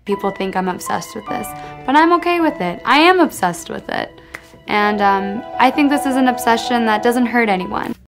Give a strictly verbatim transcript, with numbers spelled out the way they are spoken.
people think I'm obsessed with this, but I'm okay with it. I am obsessed with it. And um, I think this is an obsession that doesn't hurt anyone.